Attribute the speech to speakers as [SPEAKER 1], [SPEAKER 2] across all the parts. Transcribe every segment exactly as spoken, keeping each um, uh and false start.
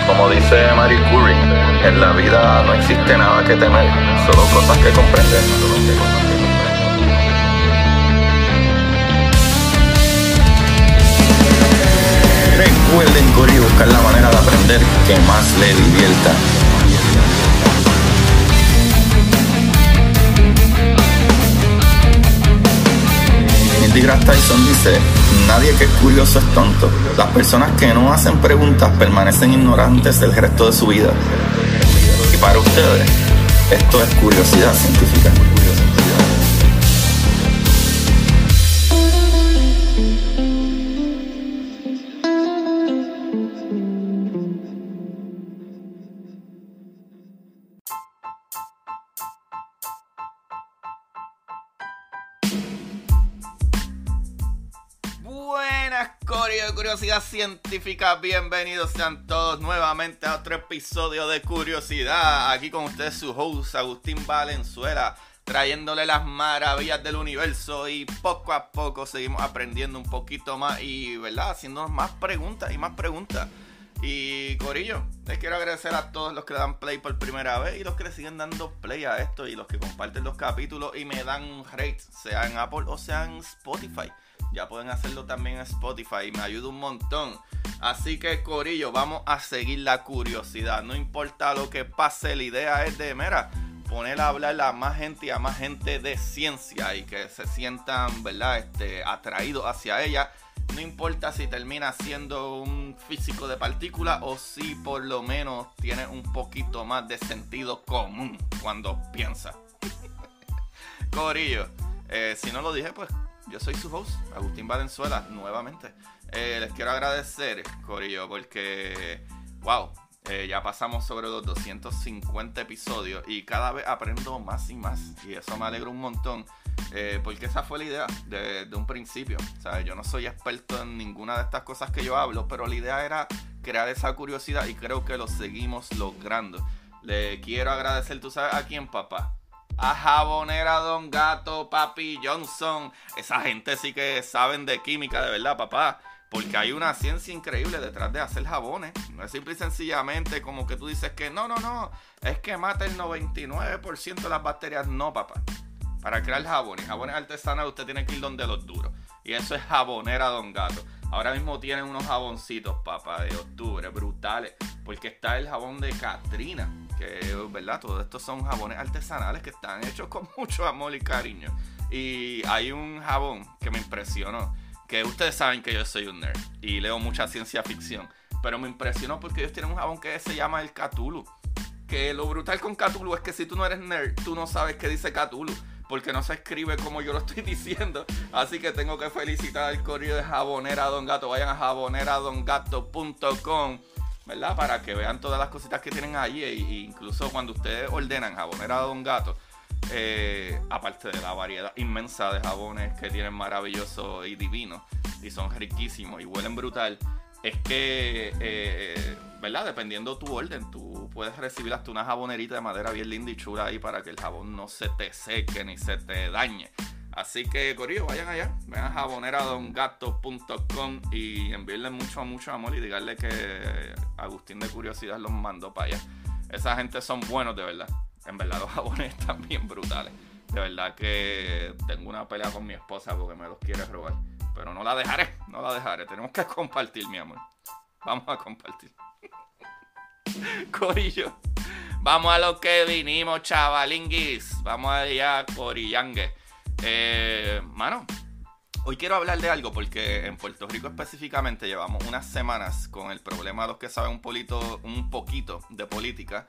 [SPEAKER 1] Como dice Marie Curie, en la vida no existe nada que temer, solo cosas que comprender. Recuerden correr y buscar la manera de aprender que más le divierta. Neil deGrasse Tyson dice: nadie que es curioso es tonto. Las personas que no hacen preguntas permanecen ignorantes el resto de su vida. Y para ustedes, esto es curiosidad científica.
[SPEAKER 2] Curiosidad científica, bienvenidos sean todos nuevamente a otro episodio de Curiosidad. Aquí con ustedes su host Agustín Valenzuela, trayéndole las maravillas del universo, y poco a poco seguimos aprendiendo un poquito más y, ¿verdad?, haciéndonos más preguntas y más preguntas. Y corillo, les quiero agradecer a todos los que le dan play por primera vez y los que le siguen dando play a esto, y los que comparten los capítulos y me dan un rate, sea en Apple o sea en Spotify. Ya pueden hacerlo también en Spotify y me ayuda un montón. Así que corillo, vamos a seguir la curiosidad. No importa lo que pase, la idea es de, mira, poner a hablar a más gente y a más gente de ciencia, y que se sientan, ¿verdad?, este, atraídos hacia ella. No importa si termina siendo un físico de partículas o si por lo menos tiene un poquito más de sentido común cuando piensa. Corillo, eh, si no lo dije, pues yo soy su host, Agustín Valenzuela, nuevamente. Eh, les quiero agradecer, corillo, porque, wow, eh, ya pasamos sobre los doscientos cincuenta episodios y cada vez aprendo más y más. Y eso me alegra un montón, eh, porque esa fue la idea de, de un principio. ¿Sabes? Yo no soy experto en ninguna de estas cosas que yo hablo, pero la idea era crear esa curiosidad y creo que lo seguimos logrando. Le quiero agradecer, ¿tú sabes a quién, papá? A Jabonera Don Gato, Papi Johnson. Esa gente sí que saben de química, de verdad, papá. Porque hay una ciencia increíble detrás de hacer jabones. No es simple y sencillamente como que tú dices que no, no, no, es que mata el noventa y nueve por ciento de las bacterias. No, papá. Para crear jabones, jabones artesanales, usted tiene que ir donde los duros. Y eso es Jabonera Don Gato. Ahora mismo tienen unos jaboncitos, papá, de octubre, brutales. Porque está el jabón de Katrina, que, ¿verdad?, todos estos son jabones artesanales que están hechos con mucho amor y cariño. Y hay un jabón que me impresionó, que ustedes saben que yo soy un nerd y leo mucha ciencia ficción, pero me impresionó porque ellos tienen un jabón que se llama el Cthulhu. Que lo brutal con Cthulhu es que si tú no eres nerd, tú no sabes qué dice Cthulhu, porque no se escribe como yo lo estoy diciendo. Así que tengo que felicitar al correo de Jabonera Don Gato. Vayan a jabonera don gato punto com, ¿verdad?, para que vean todas las cositas que tienen allí. E incluso cuando ustedes ordenan Jabonera Don Gato, eh, aparte de la variedad inmensa de jabones que tienen maravillosos y divinos, y son riquísimos y huelen brutal, es que, eh, ¿verdad?, dependiendo tu orden, tú puedes recibir hasta una jabonerita de madera bien linda y chula ahí para que el jabón no se te seque ni se te dañe. Así que, corillo, vayan allá, vayan a jabonera don gato punto com y envíenle mucho, mucho amor y díganle que Agustín de Curiosidad los mandó para allá. Esa gente son buenos, de verdad. En verdad, los jabones están bien brutales. De verdad que tengo una pelea con mi esposa porque me los quiere robar. Pero no la dejaré, no la dejaré. Tenemos que compartir, mi amor. Vamos a compartir. Corillo, vamos a lo que vinimos, chavalinguis. Vamos allá, corillangue. Eh, mano, hoy quiero hablar de algo porque en Puerto Rico específicamente llevamos unas semanas con el problema de los que saben un, polito, un poquito de política.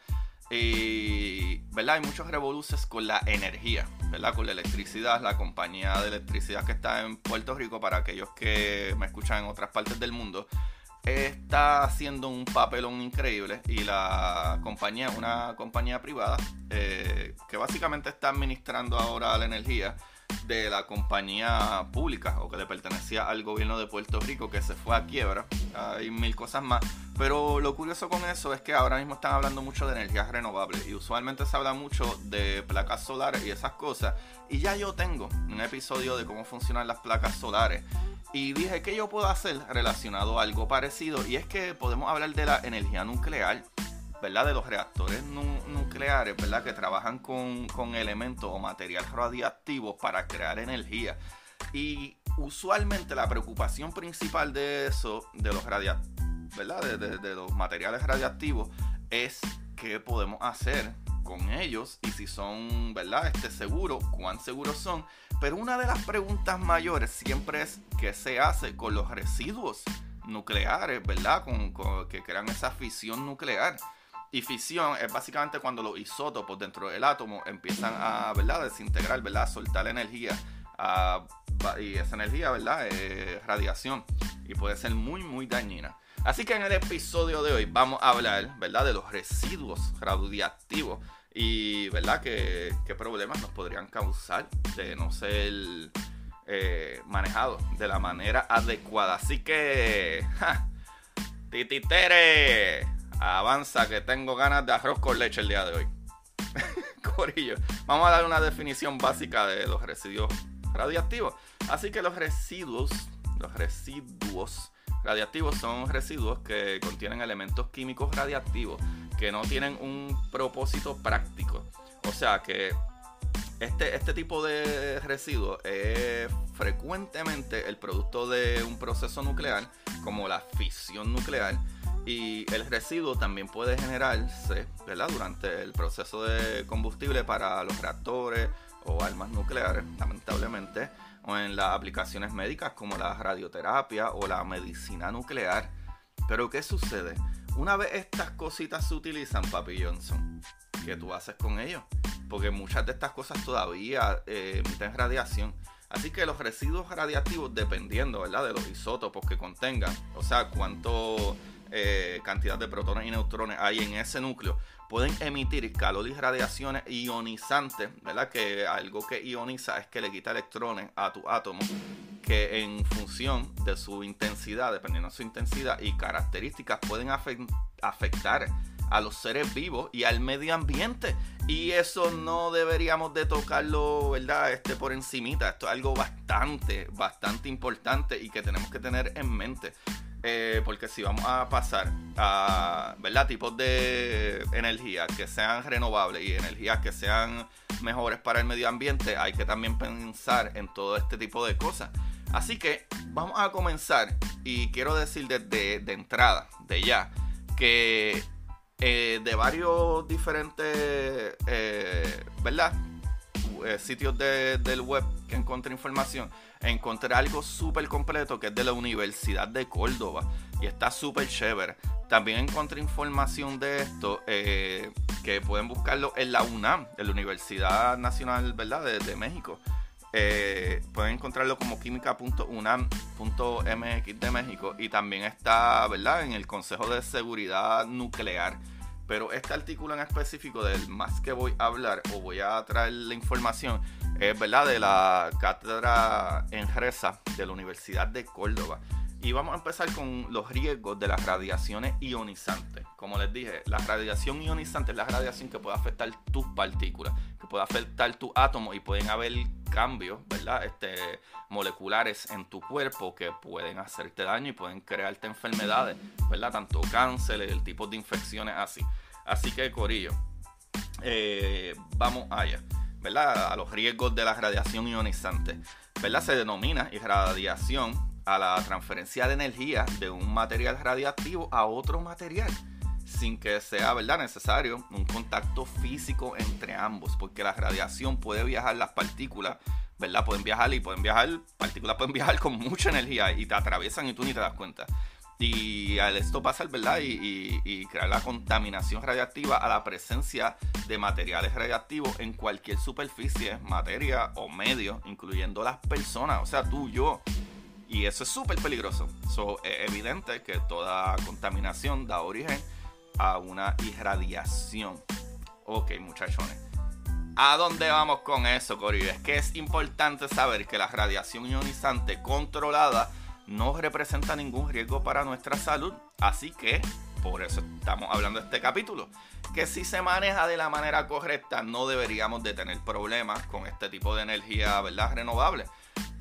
[SPEAKER 2] Y, ¿verdad?, hay muchos revoluces con la energía, ¿verdad?, con la electricidad. La compañía de electricidad que está en Puerto Rico, para aquellos que me escuchan en otras partes del mundo, está haciendo un papelón increíble. Y la compañía, una compañía privada, eh, que básicamente está administrando ahora la energía de la compañía pública, o que le pertenecía al gobierno de Puerto Rico, que se fue a quiebra. Hay mil cosas más, pero lo curioso con eso es que ahora mismo están hablando mucho de energías renovables, y usualmente se habla mucho de placas solares y esas cosas, y ya yo tengo un episodio de cómo funcionan las placas solares, Y dije, ¿qué yo puedo hacer relacionado a algo parecido? Y es que podemos hablar de la energía nuclear, ¿verdad? De los reactores nu- nucleares, ¿verdad? Que trabajan con, con elementos o material radiactivo para crear energía. Y usualmente la preocupación principal de eso, de los radia- ¿verdad? De, de, de los materiales radiactivos, es qué podemos hacer con ellos y si son, ¿verdad? Este, seguros, cuán seguros son. Pero una de las preguntas mayores siempre es qué se hace con los residuos nucleares, ¿verdad? Con, con, que crean esa fisión nuclear. Y fisión es básicamente cuando los isótopos dentro del átomo empiezan a, ¿verdad? Desintegrar, ¿verdad? A soltar energía. A, y esa energía, ¿verdad? Es radiación. Y puede ser muy, muy dañina. Así que en el episodio de hoy vamos a hablar, ¿verdad? De los residuos radiactivos. Y, ¿verdad? ¿Qué, qué problemas nos podrían causar de no ser eh, manejados de la manera adecuada? Así que, ¡ja! ¡Tititere! Avanza que tengo ganas de arroz con leche el día de hoy. Corillo, vamos a dar una definición básica de los residuos radiactivos. Así que los residuos, los residuos radiactivos son residuos que contienen elementos químicos radiactivos que no tienen un propósito práctico. O sea que este, este tipo de residuos es frecuentemente el producto de un proceso nuclear, como la fisión nuclear. Y el residuo también puede generarse, ¿verdad? Durante el proceso de combustible para los reactores o armas nucleares, lamentablemente, o en las aplicaciones médicas como la radioterapia o la medicina nuclear. Pero ¿qué sucede? Una vez estas cositas se utilizan, Papi Johnson, ¿qué tú haces con ellos? Porque muchas de estas cosas todavía eh, emiten radiación. Así que los residuos radiactivos, dependiendo, ¿verdad? De los isótopos que contengan, o sea, cuánto eh, cantidad de protones y neutrones hay en ese núcleo, pueden emitir calor y radiaciones ionizantes, ¿verdad? Que algo que ioniza es que le quita electrones a tu átomo, que en función de su intensidad, dependiendo de su intensidad y características, pueden afectar a los seres vivos y al medio ambiente. Y eso no deberíamos de tocarlo, ¿verdad? Este, por encimita. Esto es algo bastante, bastante importante y que tenemos que tener en mente. Eh, porque si vamos a pasar a, ¿verdad? Tipos de energía que sean renovables y energías que sean mejores para el medio ambiente, hay que también pensar en todo este tipo de cosas. Así que vamos a comenzar y quiero decir desde de entrada, de ya, que eh, de varios diferentes, eh, ¿verdad? Eh, sitios de, del web que encontré información, encontré algo súper completo que es de la Universidad de Córdoba y está súper chévere. También encontré información de esto eh, que pueden buscarlo en la UNAM, en la Universidad Nacional, ¿verdad? de, de México. Eh, pueden encontrarlo como química punto unam punto m x de México y también está, ¿verdad? En el Consejo de Seguridad Nuclear. Pero este artículo en específico del más que voy a hablar o voy a traer la información es, ¿verdad? De la cátedra ENRESA de la Universidad de Córdoba. Y vamos a empezar con los riesgos de las radiaciones ionizantes. Como les dije, la radiación ionizante es la radiación que puede afectar tus partículas, que puede afectar tus átomos y pueden haber cambios, ¿verdad? Este, moleculares en tu cuerpo que pueden hacerte daño y pueden crearte enfermedades, ¿verdad? Tanto cáncer, el tipo de infecciones así. Así que, corillo, eh, vamos allá, ¿verdad? A los riesgos de la radiación ionizante, ¿verdad? Se denomina irradiación a la transferencia de energía de un material radiactivo a otro material sin que sea, ¿verdad? necesario un contacto físico entre ambos, porque la radiación puede viajar, las partículas, ¿verdad? pueden viajar y pueden viajar, partículas pueden viajar con mucha energía y te atraviesan y tú ni te das cuenta. Y al esto pasa, ¿verdad? Y, y, y crear la contaminación radiactiva a la presencia de materiales radiactivos en cualquier superficie, materia o medio, incluyendo las personas, o sea, tú, yo. Y eso es súper peligroso. So, es evidente que toda contaminación da origen a una irradiación. Ok, muchachones. ¿A dónde vamos con eso, Corillo? Es que es importante saber que la radiación ionizante controlada no representa ningún riesgo para nuestra salud. Así que, por eso estamos hablando de este capítulo. Que si se maneja de la manera correcta, no deberíamos de tener problemas con este tipo de energía, ¿verdad? renovable.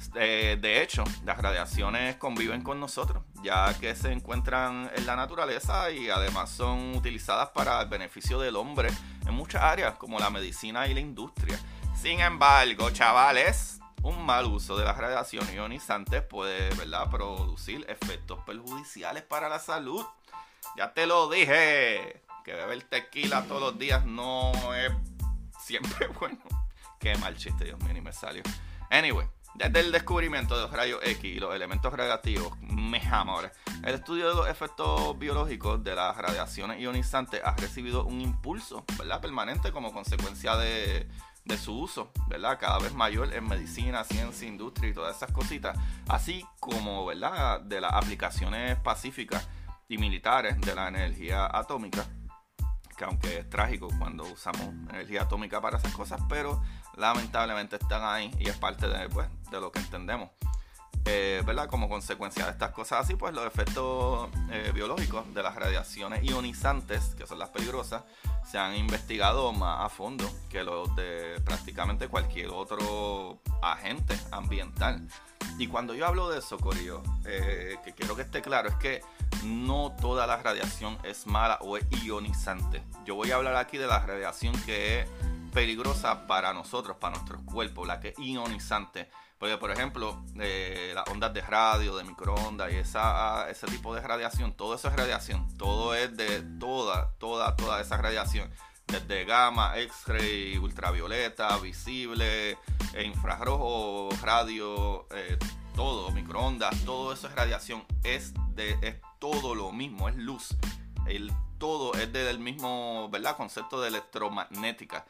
[SPEAKER 2] Eh, de hecho, las radiaciones conviven con nosotros, ya que se encuentran en la naturaleza y además son utilizadas para el beneficio del hombre en muchas áreas, como la medicina y la industria. Sin embargo, chavales, un mal uso de las radiaciones ionizantes puede, ¿verdad?, producir efectos perjudiciales para la salud. Ya te lo dije, que beber tequila todos los días no es siempre bueno. Qué mal chiste, Dios mío, ni me salió. Anyway, desde el descubrimiento de los rayos X y los elementos radiactivos, me amores, el estudio de los efectos biológicos de las radiaciones ionizantes ha recibido un impulso, ¿verdad?, permanente como consecuencia de, de su uso, ¿verdad?, cada vez mayor en medicina, ciencia, industria y todas esas cositas, así como, ¿verdad?, de las aplicaciones pacíficas y militares de la energía atómica, que aunque es trágico cuando usamos energía atómica para esas cosas, pero lamentablemente están ahí y es parte de, pues, de lo que entendemos. Eh, ¿verdad? Como consecuencia de estas cosas así, pues los efectos eh, biológicos de las radiaciones ionizantes, que son las peligrosas, se han investigado más a fondo que los de prácticamente cualquier otro agente ambiental. Y cuando yo hablo de eso, corillo, eh, que quiero que esté claro, es que no toda la radiación es mala o es ionizante. Yo voy a hablar aquí de la radiación que es peligrosa para nosotros, para nuestros cuerpos, la que es ionizante. Porque, por ejemplo, eh, las ondas de radio, de microondas y esa, ese tipo de radiación, todo eso es radiación. Todo es de toda, toda, toda esa radiación. Desde gamma, X-ray, ultravioleta, visible, e infrarrojo, radio, eh, todo, microondas, todo eso es radiación. Es, de, es todo lo mismo, es luz. El todo es del mismo, ¿verdad?, concepto de electromagnética.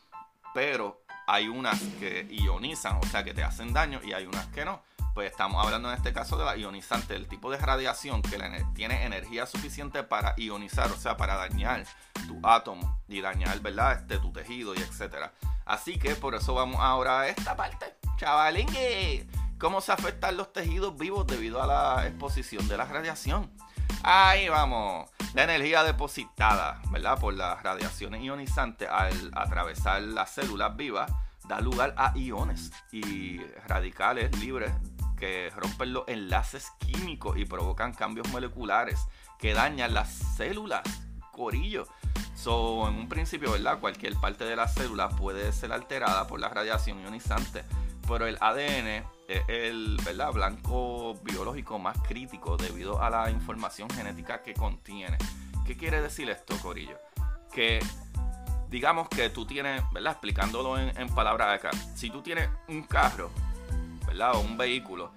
[SPEAKER 2] Pero hay unas que ionizan, o sea, que te hacen daño, y hay unas que no. Pues estamos hablando en este caso de la ionizante, el tipo de radiación que tiene energía suficiente para ionizar, o sea, para dañar tu átomo y dañar, ¿verdad?, este, tu tejido y etcétera. Así que por eso vamos ahora a esta parte, chavalingue. ¿Cómo se afectan los tejidos vivos debido a la exposición de la radiación? Ahí vamos. La energía depositada, ¿verdad?, por las radiaciones ionizantes al atravesar las células vivas da lugar a iones y radicales libres que rompen los enlaces químicos y provocan cambios moleculares que dañan las células, corillo. So, en un principio, ¿verdad?, cualquier parte de la célula puede ser alterada por la radiación ionizante, pero el A D N es el, ¿verdad?, blanco biológico más crítico debido a la información genética que contiene. ¿Qué quiere decir esto, corillo? Que digamos que tú tienes, ¿verdad?, explicándolo en, en palabras acá, si tú tienes un carro, ¿verdad?, o un vehículo,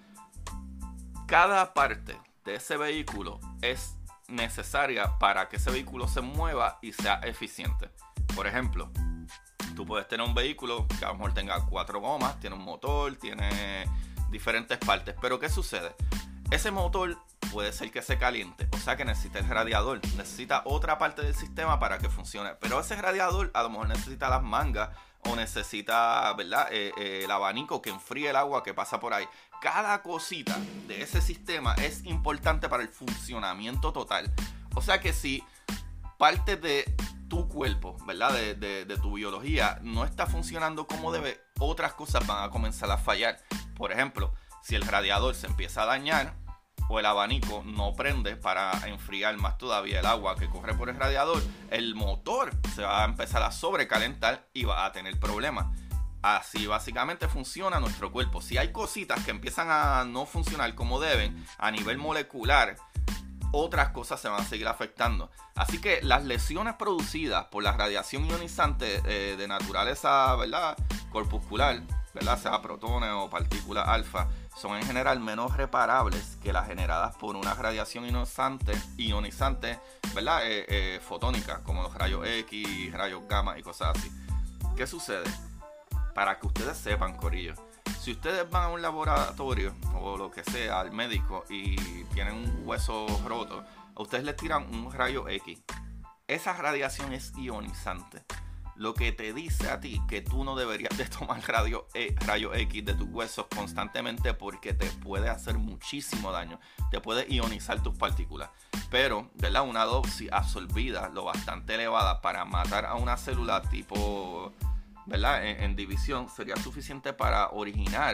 [SPEAKER 2] cada parte de ese vehículo es necesaria para que ese vehículo se mueva y sea eficiente. Por ejemplo, tú puedes tener un vehículo que a lo mejor tenga cuatro gomas, tiene un motor, tiene diferentes partes, pero ¿qué sucede? Ese motor puede ser que se caliente, o sea que necesita el radiador, necesita otra parte del sistema para que funcione, pero ese radiador a lo mejor necesita las mangas o necesita, ¿verdad?, eh, eh, el abanico que enfríe el agua que pasa por ahí. Cada cosita de ese sistema es importante para el funcionamiento total. O sea que si parte de tu cuerpo, ¿verdad?, de, de, de tu biología no está funcionando como debe, otras cosas van a comenzar a fallar. Por ejemplo, si el radiador se empieza a dañar o el abanico no prende para enfriar más todavía el agua que corre por el radiador, el motor se va a empezar a sobrecalentar y va a tener problemas. Así básicamente funciona nuestro cuerpo. Si hay cositas que empiezan a no funcionar como deben a nivel molecular, otras cosas se van a seguir afectando. Así que las lesiones producidas por la radiación ionizante eh, de naturaleza, ¿verdad?, corpuscular, ¿verdad?, sea protones o partículas alfa, son en general menos reparables que las generadas por una radiación ionizante, ionizante ¿verdad?, eh, eh, fotónica, como los rayos X, rayos gamma y cosas así. ¿Qué sucede? Para que ustedes sepan, corillo, si ustedes van a un laboratorio o lo que sea, al médico, y tienen un hueso roto, a ustedes les tiran un rayo X. Esa radiación es ionizante. Lo que te dice a ti que tú no deberías de tomar radio, eh, rayo X de tus huesos constantemente, porque te puede hacer muchísimo daño. Te puede ionizar tus partículas. Pero, ¿verdad?, una dosis absorbida lo bastante elevada para matar a una célula tipo, ¿verdad?, en, en división, sería suficiente para originar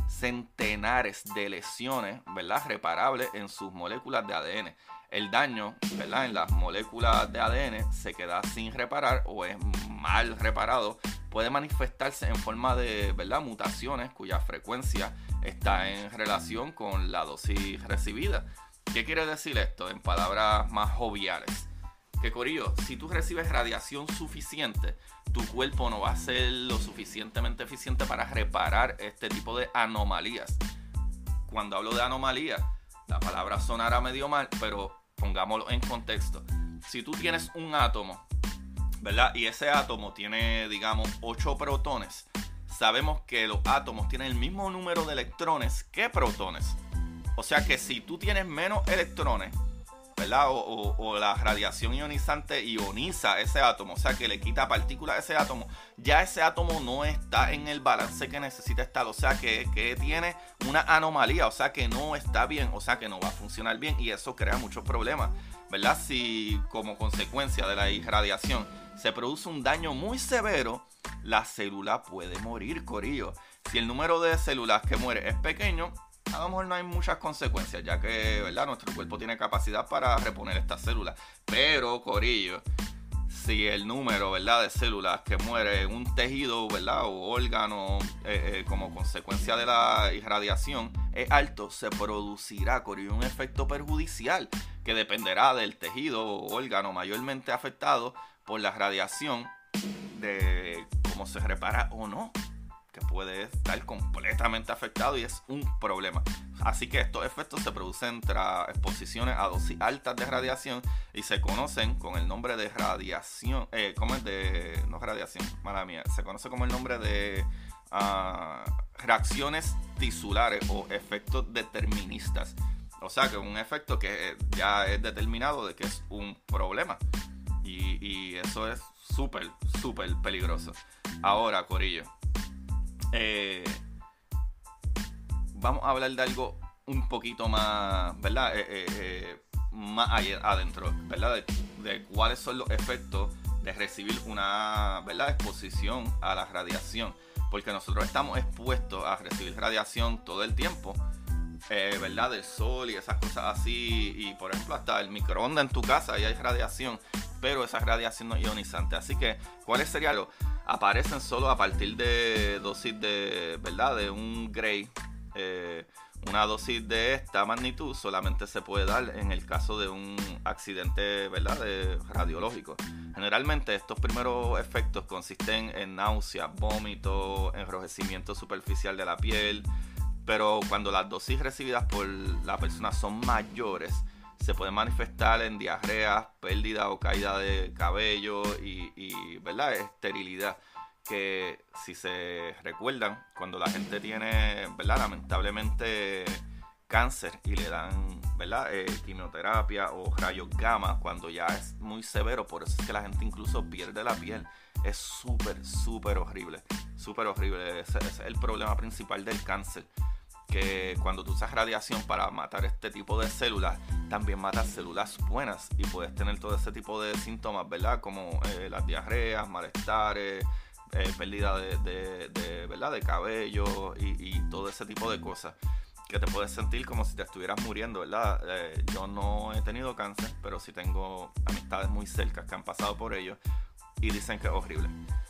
[SPEAKER 2] centenares de lesiones, ¿verdad?, reparables en sus moléculas de A D N. El daño, ¿verdad?, en las moléculas de A D N se queda sin reparar o es mal reparado. Puede manifestarse en forma de, ¿verdad?, mutaciones cuya frecuencia está en relación con la dosis recibida. ¿Qué quiere decir esto en palabras más joviales? Que, corillo, si tú recibes radiación suficiente, tu cuerpo no va a ser lo suficientemente eficiente para reparar este tipo de anomalías. Cuando hablo de anomalías, la palabra sonará medio mal, pero pongámoslo en contexto. Si tú tienes un átomo, ¿verdad?, y ese átomo tiene, digamos, ocho protones, sabemos que los átomos tienen el mismo número de electrones que protones. O sea que si tú tienes menos electrones, ¿verdad?, o, o, o la radiación ionizante ioniza ese átomo, o sea que le quita partículas a ese átomo, ya ese átomo no está en el balance que necesita estar, o sea que, que tiene una anomalía, o sea que no está bien, o sea que no va a funcionar bien, y eso crea muchos problemas, ¿verdad? Si como consecuencia de la irradiación se produce un daño muy severo, la célula puede morir, corillo. Si el número de células que muere es pequeño, a lo mejor no hay muchas consecuencias, ya que, ¿verdad?, nuestro cuerpo tiene capacidad para reponer estas células. Pero, corillo, si el número, ¿verdad?, de células que muere en un tejido, ¿verdad?, o órgano eh, eh, como consecuencia de la irradiación es alto, se producirá, corillo, un efecto perjudicial que dependerá del tejido o órgano mayormente afectado por la radiación, de cómo se repara o no, que puede estar completamente afectado y es un problema. Así que estos efectos se producen tras exposiciones a dosis altas de radiación y se conocen con el nombre de radiación, eh, ¿cómo es de, no radiación, mala mía, se conoce como el nombre de uh, reacciones tisulares o efectos deterministas. O sea que un efecto que ya es determinado de que es un problema. Y, y eso es súper, súper peligroso. Ahora, corillo, Eh, vamos a hablar de algo un poquito más, ¿verdad? Eh, eh, eh, más allá, adentro, ¿verdad? De, de cuáles son los efectos de recibir una, ¿verdad?, exposición a la radiación. Porque nosotros estamos expuestos a recibir radiación todo el tiempo, eh, ¿verdad? Del sol y esas cosas así. Y, por ejemplo, hasta el microondas en tu casa y hay radiación, pero esa radiación no es ionizante. Así que, ¿cuáles serían los? Aparecen solo a partir de dosis de, ¿verdad?, de un gray. Eh, una dosis de esta magnitud solamente se puede dar en el caso de un accidente, ¿verdad?, de radiológico. Generalmente estos primeros efectos consisten en náusea, vómito, enrojecimiento superficial de la piel, pero cuando las dosis recibidas por la persona son mayores, se puede manifestar en diarrea, pérdida o caída de cabello y, y ¿verdad?, esterilidad. Que si se recuerdan, cuando la gente tiene, ¿verdad?, lamentablemente cáncer y le dan, ¿verdad?, eh, quimioterapia o rayos gamma, cuando ya es muy severo, por eso es que la gente incluso pierde la piel. Es súper, súper horrible, súper horrible. Ese, ese es el problema principal del cáncer. Que cuando tú usas radiación para matar este tipo de células, también matas células buenas y puedes tener todo ese tipo de síntomas, ¿verdad? Como eh, las diarreas, malestares, eh, pérdida de, de, de, ¿verdad?, de cabello y, y todo ese tipo de cosas. Que te puedes sentir como si te estuvieras muriendo, ¿verdad? Eh, yo no he tenido cáncer, pero sí tengo amistades muy cercas que han pasado por ello y dicen que es horrible.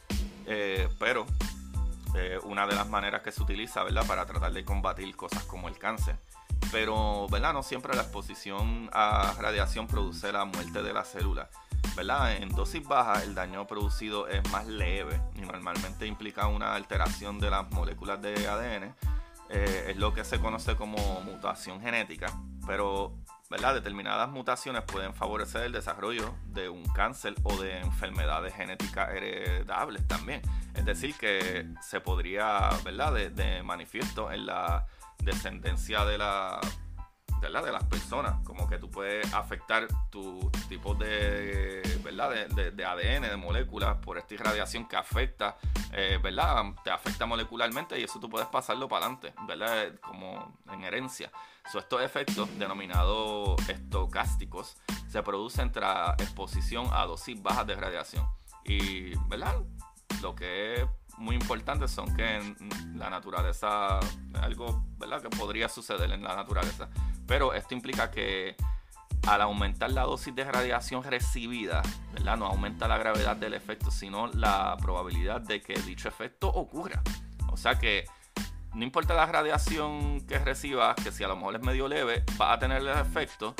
[SPEAKER 2] Eh, pero... Eh, una de las maneras que se utiliza, ¿verdad?, para tratar de combatir cosas como el cáncer. Pero, ¿verdad?, no siempre la exposición a radiación produce la muerte de la célula, ¿verdad? En dosis bajas el daño producido es más leve y normalmente implica una alteración de las moléculas de A D N. Eh, es lo que se conoce como mutación genética, pero, ¿verdad?, determinadas mutaciones pueden favorecer el desarrollo de un cáncer o de enfermedades genéticas heredables también. Es decir, que se podría, ¿verdad?, de, de manifiesto en la descendencia de, la, de, la, de las personas. Como que tú puedes afectar tu tipo de, ¿verdad?, de, de, de A D N, de moléculas, por esta irradiación que afecta, eh, ¿verdad?, te afecta molecularmente y eso tú puedes pasarlo para adelante, ¿verdad?, como en herencia. So, estos efectos, denominados estocásticos, se producen tras exposición a dosis bajas de radiación. Y, ¿verdad?, lo que es muy importantes son que en la naturaleza, algo, ¿verdad?, que podría suceder en la naturaleza. Pero esto implica que al aumentar la dosis de radiación recibida, ¿verdad?, no aumenta la gravedad del efecto, sino la probabilidad de que dicho efecto ocurra. O sea que no importa la radiación que recibas, que si a lo mejor es medio leve, va a tener el efecto,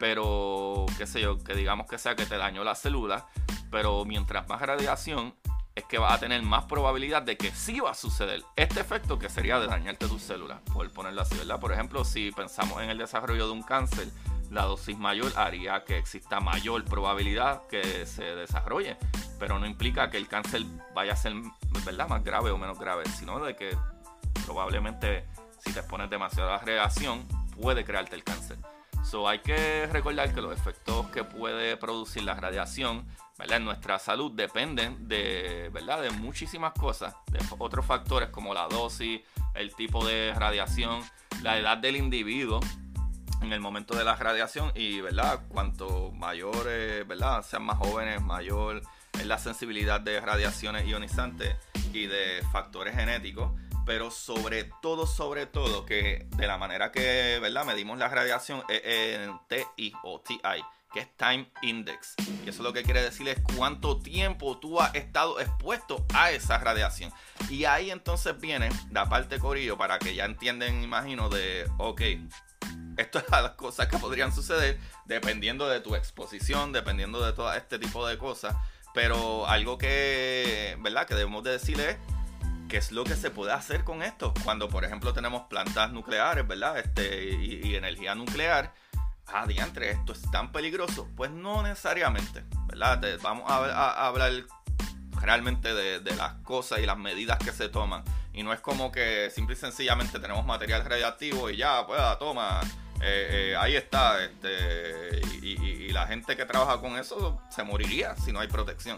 [SPEAKER 2] pero qué sé yo, que digamos que sea que te dañó la célula, pero mientras más radiación es que vas a tener más probabilidad de que sí va a suceder este efecto, que sería de dañarte tus células, por ponerlo así, ¿verdad? Por ejemplo, si pensamos en el desarrollo de un cáncer, la dosis mayor haría que exista mayor probabilidad que se desarrolle, pero no implica que el cáncer vaya a ser, ¿verdad?, más grave o menos grave, sino de que probablemente si te expones demasiada radiación puede crearte el cáncer. So, hay que recordar que los efectos que puede producir la radiación, ¿verdad?, en nuestra salud dependen de, ¿verdad?, de muchísimas cosas, de otros factores como la dosis, el tipo de radiación, la edad del individuo en el momento de la radiación y, ¿verdad?, cuanto mayores, ¿verdad?, sean más jóvenes, mayor es la sensibilidad de radiaciones ionizantes y de factores genéticos. Pero sobre todo, sobre todo, que de la manera que, ¿verdad?, medimos la radiación es en T I o T I, que es Time Index. Y eso lo que quiere decir es cuánto tiempo tú has estado expuesto a esa radiación. Y ahí entonces viene la parte, corillo, para que ya entiendan, imagino, de, ok, esto es las cosas que podrían suceder dependiendo de tu exposición, dependiendo de todo este tipo de cosas. Pero algo que, ¿verdad?, que debemos de decir es qué es lo que se puede hacer con esto. Cuando, por ejemplo, tenemos plantas nucleares, ¿verdad?, este, y, y energía nuclear. Ah, diantre, esto es tan peligroso. Pues no necesariamente, ¿verdad? Te, vamos a, a, a hablar realmente de, de las cosas y las medidas que se toman. Y no es como que simple y sencillamente tenemos material radiactivo y ya, pues, toma, eh, eh, ahí está. Este, y, y, y la gente que trabaja con eso se moriría si no hay protección.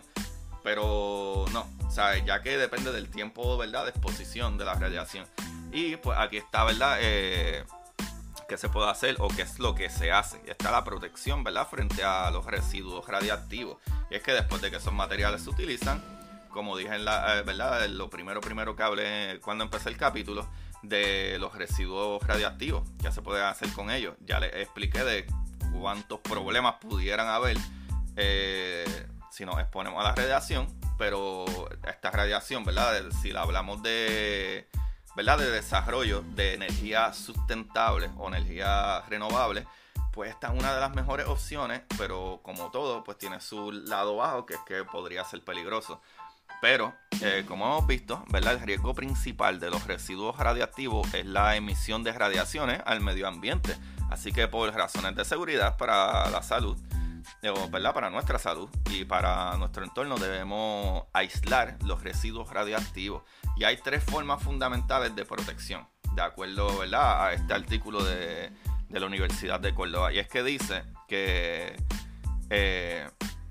[SPEAKER 2] Pero no, o sea, ya que depende del tiempo, ¿verdad?, de exposición de la radiación. Y pues aquí está, ¿verdad?, eh, qué se puede hacer o qué es lo que se hace. Y está la protección, ¿verdad?, frente a los residuos radiactivos. Y es que después de que esos materiales se utilizan, como dije en la, eh, ¿verdad?, lo primero primero que hablé cuando empecé el capítulo, de los residuos radiactivos, qué se puede hacer con ellos. Ya les expliqué de cuántos problemas pudieran haber eh, si nos exponemos a la radiación, pero esta radiación, ¿verdad?, si la hablamos de, ¿verdad?, de desarrollo de energía sustentable o energía renovable, pues esta es una de las mejores opciones, pero como todo, pues tiene su lado bajo, que es que podría ser peligroso. Pero, eh, como hemos visto, ¿verdad?, el riesgo principal de los residuos radiactivos es la emisión de radiaciones al medio ambiente. Así que por razones de seguridad para la salud, ¿verdad?, para nuestra salud y para nuestro entorno, debemos aislar los residuos radiactivos. Y hay tres formas fundamentales de protección, de acuerdo, ¿verdad?, a este artículo de, de la Universidad de Córdoba. Y es que dice que eh,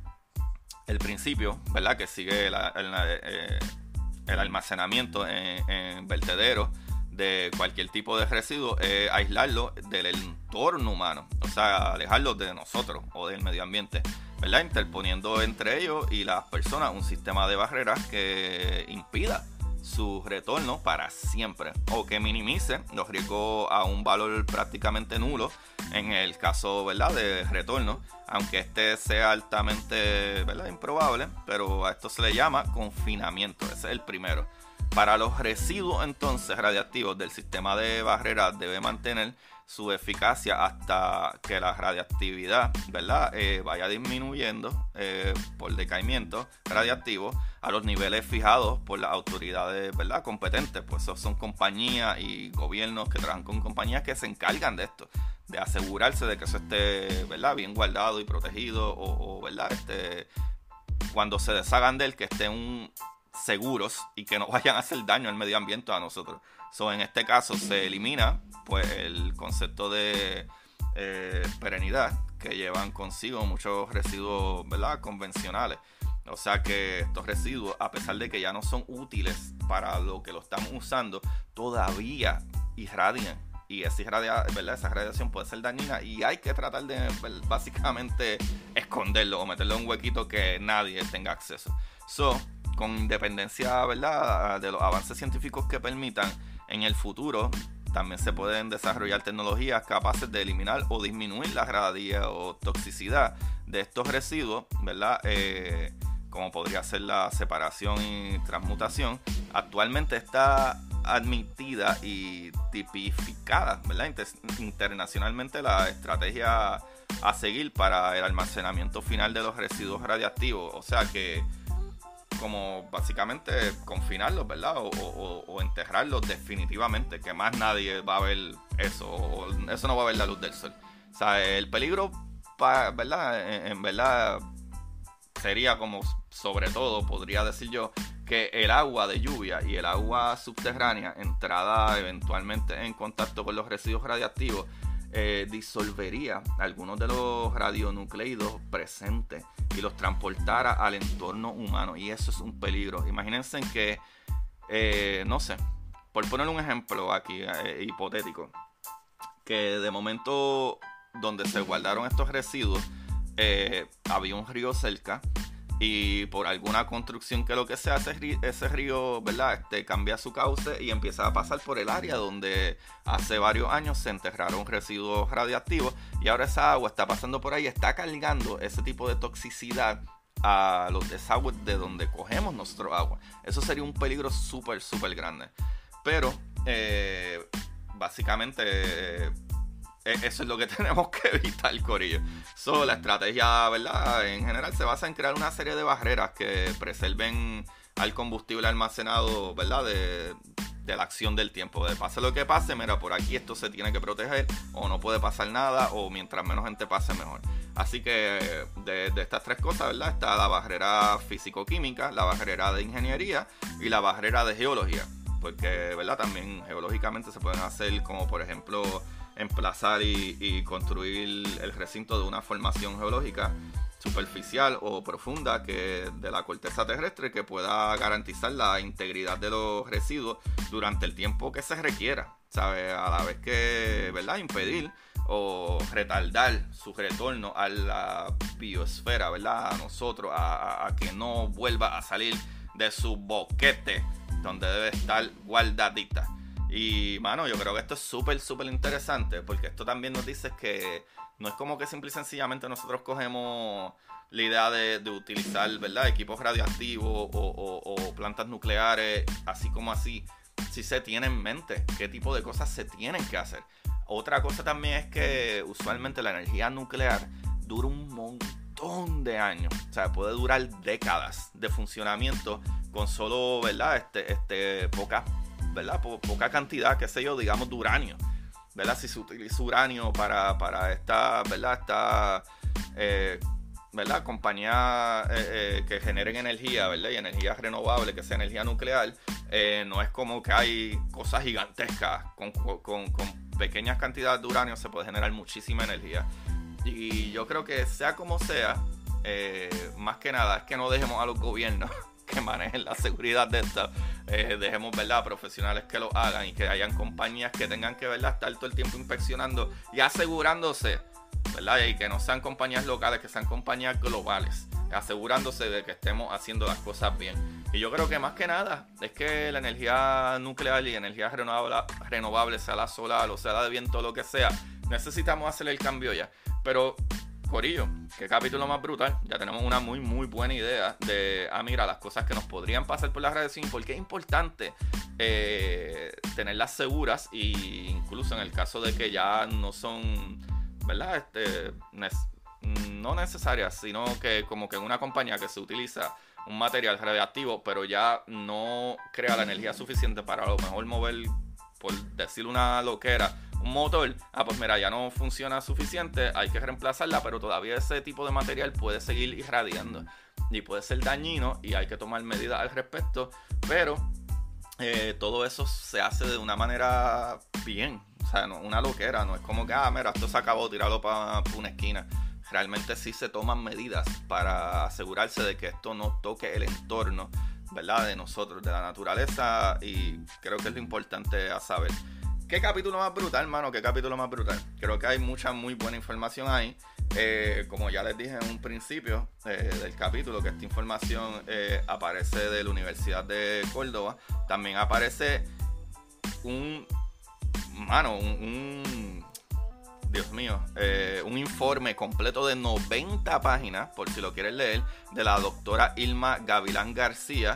[SPEAKER 2] el principio, ¿verdad?, que sigue la, el, eh, el almacenamiento en, en vertederos de cualquier tipo de residuo es aislarlo del entorno humano, o sea, alejarlo de nosotros o del medio ambiente, ¿verdad?, interponiendo entre ellos y las personas un sistema de barreras que impida su retorno para siempre o que minimice los riesgos a un valor prácticamente nulo en el caso, ¿verdad?, de retorno, aunque este sea altamente, ¿verdad?, improbable, pero a esto se le llama confinamiento. Ese es el primero. Para los residuos entonces radiactivos del sistema de barreras debe mantener su eficacia hasta que la radiactividad, ¿verdad?, eh, vaya disminuyendo eh, por decaimiento radiactivo a los niveles fijados por las autoridades, ¿verdad?, competentes. Pues esos son compañías y gobiernos que trabajan con compañías que se encargan de esto, de asegurarse de que eso esté, ¿verdad?, bien guardado y protegido o, o ¿verdad?, este, cuando se deshagan de él, que estén un seguros y que no vayan a hacer daño al medio ambiente a nosotros. So, en este caso se elimina pues el concepto de eh, perenidad que llevan consigo muchos residuos, ¿verdad?, convencionales. O sea que estos residuos, a pesar de que ya no son útiles para lo que lo estamos usando, todavía irradian. Y esa, irradia, ¿verdad?, esa radiación puede ser dañina y hay que tratar de, básicamente, esconderlo o meterlo en un huequito que nadie tenga acceso. So, con independencia, ¿verdad?, de los avances científicos que permitan, en el futuro también se pueden desarrollar tecnologías capaces de eliminar o disminuir la radioactividad o toxicidad de estos residuos, ¿verdad? Eh, como podría ser la separación y transmutación. Actualmente está admitida y tipificada, ¿verdad?, Inter- internacionalmente la estrategia a seguir para el almacenamiento final de los residuos radiactivos. O sea que como básicamente confinarlos, ¿verdad? O, o, o enterrarlos definitivamente, que más nadie va a ver eso, o eso no va a ver la luz del sol. O sea, el peligro, ¿verdad? En, en verdad sería como, sobre todo, podría decir yo, que el agua de lluvia y el agua subterránea, entrada eventualmente en contacto con los residuos radiactivos, eh, disolvería algunos de los radionucleidos presentes y los transportara al entorno humano, y eso es un peligro. Imagínense que, eh, no sé, por poner un ejemplo aquí eh, hipotético, que de momento donde se guardaron estos residuos eh, había un río cerca, y por alguna construcción que lo que sea, ese río, ese río, ¿verdad?, este, cambia su cauce y empieza a pasar por el área donde hace varios años se enterraron residuos radiactivos, y ahora esa agua está pasando por ahí, está cargando ese tipo de toxicidad a los desagües de donde cogemos nuestro agua. Eso sería un peligro súper, súper grande. Pero, eh, básicamente... Eh, eso es lo que tenemos que evitar, corillo. So, la estrategia, ¿verdad?, en general se basa en crear una serie de barreras que preserven al combustible almacenado, ¿verdad?, de, de la acción del tiempo. De pase lo que pase, mira, por aquí esto se tiene que proteger, o no puede pasar nada, o mientras menos gente pase, mejor. Así que de, de estas tres cosas, ¿verdad?, está la barrera físico-química, la barrera de ingeniería y la barrera de geología. Porque, ¿verdad?, también geológicamente se pueden hacer, como por ejemplo, emplazar y, y construir el recinto de una formación geológica superficial o profunda que de la corteza terrestre, que pueda garantizar la integridad de los residuos durante el tiempo que se requiera, ¿sabe? A la vez que, ¿verdad?, impedir o retardar su retorno a la biosfera, ¿verdad?, a nosotros, a, a que no vuelva a salir de su boquete donde debe estar guardadita. Y, mano, yo creo que esto es súper, súper interesante, porque esto también nos dice que no es como que simple y sencillamente nosotros cogemos la idea de, de utilizar, ¿verdad?, equipos radioactivos o, o, o plantas nucleares, así como así. Si se tiene en mente qué tipo de cosas se tienen que hacer. Otra cosa también es que usualmente la energía nuclear dura un montón de años. O sea, puede durar décadas de funcionamiento con solo, ¿verdad?, este, este, pocas ¿verdad? Po- poca cantidad, qué sé yo, digamos de uranio, ¿verdad? Si se utiliza uranio para, para esta, ¿verdad? Esta, eh, ¿verdad? Compañía eh, eh, que generen energía, ¿verdad? Y energía renovable, que sea energía nuclear, eh, no es como que hay cosas gigantescas. Con, con, con pequeñas cantidades de uranio se puede generar muchísima energía. Y yo creo que sea como sea, eh, más que nada, es que no dejemos a los gobiernos que manejen la seguridad de esto, eh, dejemos, ¿verdad?, profesionales que lo hagan, y que hayan compañías que tengan que, ¿verdad?, estar todo el tiempo inspeccionando y asegurándose, ¿verdad?, y que no sean compañías locales, que sean compañías globales, asegurándose de que estemos haciendo las cosas bien. Y yo creo que más que nada es que la energía nuclear y energía renovable, renovable, sea la solar o sea la de viento, lo que sea, necesitamos hacer el cambio ya. Pero corillo, qué capítulo más brutal. Ya tenemos una muy muy buena idea de, ah mira, las cosas que nos podrían pasar por la radiación, porque es importante eh, tenerlas seguras, e incluso en el caso de que ya no son, ¿verdad?, este, no necesarias, sino que como que en una compañía que se utiliza un material radiactivo, pero ya no crea la energía suficiente para a lo mejor mover, por decir una loquera, un motor, ah pues mira, ya no funciona suficiente, hay que reemplazarla, pero todavía ese tipo de material puede seguir irradiando y puede ser dañino, y hay que tomar medidas al respecto, pero eh, todo eso se hace de una manera bien, o sea, no, una loquera, no es como que, ah mira, esto se acabó, tirarlo para pa una esquina. Realmente sí se toman medidas para asegurarse de que esto no toque el entorno, ¿verdad?, de nosotros, de la naturaleza, y creo que es lo importante a saber. ¿Qué capítulo más brutal, hermano? ¿Qué capítulo más brutal? Creo que hay mucha muy buena información ahí. Eh, como ya les dije en un principio eh, del capítulo, que esta información eh, aparece de la Universidad de Córdoba. También aparece un, mano, un, un Dios mío, eh, un informe completo de noventa páginas, por si lo quieren leer, de la doctora Ilma Gavilán García,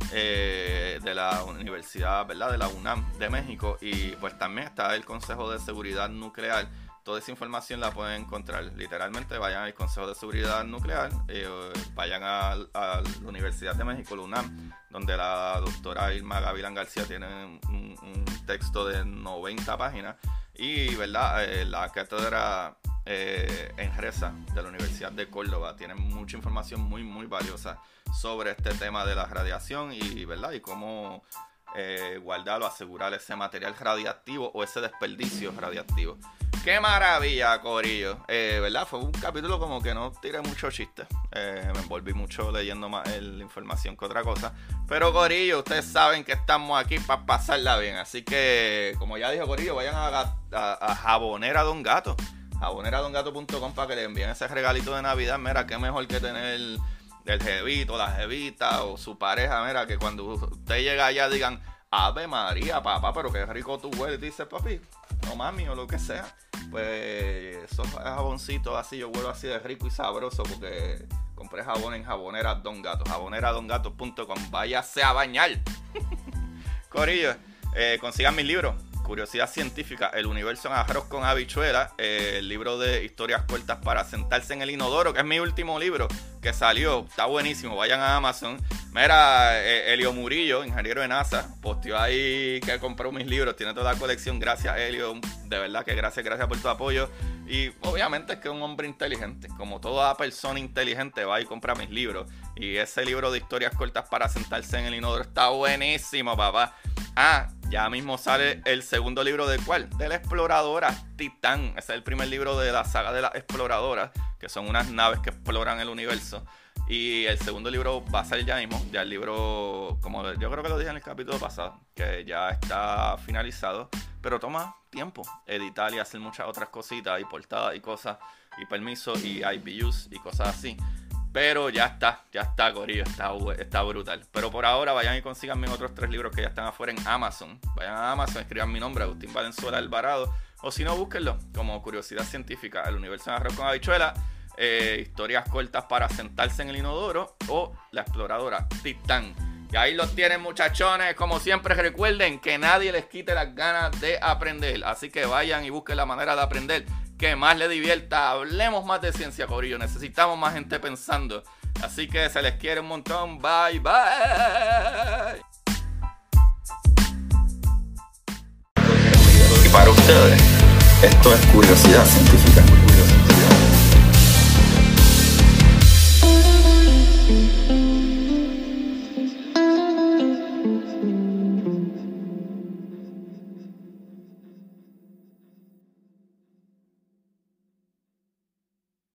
[SPEAKER 2] eh, de la Universidad, ¿verdad?, de la UNAM de México. Y pues también está el Consejo de Seguridad Nuclear. Toda esa información la pueden encontrar. Literalmente vayan al Consejo de Seguridad Nuclear, eh, vayan a, a la Universidad de México, la UNAM, donde la doctora Ilma Gavilán García tiene un, un texto de noventa páginas. Y, ¿verdad?, eh, la cátedra eh, Enresa de la Universidad de Córdoba tiene mucha información muy, muy valiosa sobre este tema de la radiación y, ¿verdad?, y cómo eh, guardar o asegurar ese material radiactivo o ese desperdicio radiactivo. ¡Qué maravilla, corillo! Eh, ¿Verdad? Fue un capítulo como que no tiré mucho chiste. Eh, me envolví mucho leyendo más la información que otra cosa. Pero, corillo, ustedes saben que estamos aquí para pasarla bien. Así que, como ya dijo corillo, vayan a, a, a Jabonera Don Gato. jabonera don gato punto com para que le envíen ese regalito de Navidad. Mira, qué mejor que tener el, el jevito, la jevita o su pareja. Mira, que cuando usted llega allá digan: Ave María, papá, pero qué rico tú hueles. Dice: papi, no mami, o lo que sea. Pues esos jaboncitos así, yo huelo así de rico y sabroso porque compré jabón en Jabonera Don Gato. jabonera don gato punto com. Váyase a bañar. Corillo, eh, consigan mis libros. Curiosidad científica, el universo en arroz con habichuela, eh, el libro de historias cortas para sentarse en el inodoro, que es mi último libro que salió, está buenísimo, vayan a Amazon. Mira, eh, Elio Murillo, ingeniero de NASA, posteó ahí que compró mis libros, tiene toda la colección. Gracias, Elio, de verdad que gracias, gracias por tu apoyo. Y obviamente es que es un hombre inteligente, como toda persona inteligente va y compra mis libros. Y ese libro de historias cortas para sentarse en el inodoro está buenísimo, papá. Ah, ya mismo sale el segundo libro de ¿cuál? De la exploradora Titán. Ese es el primer libro de la saga de las exploradoras, que son unas naves que exploran el universo. Y el segundo libro va a salir ya mismo. Ya el libro, como yo creo que lo dije en el capítulo pasado, que ya está finalizado. Pero toma tiempo editar y hacer muchas otras cositas, y portadas y cosas, y permisos, y I B Us y cosas así. Pero ya está, ya está, corillo, está, está brutal. Pero por ahora vayan y consigan mis otros tres libros que ya están afuera en Amazon. Vayan a Amazon, escriban mi nombre, Agustín Valenzuela Alvarado. O si no, búsquenlo como Curiosidad Científica, el universo en arroz con habichuela, eh, historias cortas para sentarse en el inodoro, o la exploradora Titán. Y ahí los tienen, muchachones. Como siempre, recuerden que nadie les quite las ganas de aprender. Así que vayan y busquen la manera de aprender que más les divierta. Hablemos más de ciencia, corillo. Necesitamos más gente pensando. Así que se les quiere un montón. Bye, bye.
[SPEAKER 1] Y para ustedes, esto es Curiosidad Científica.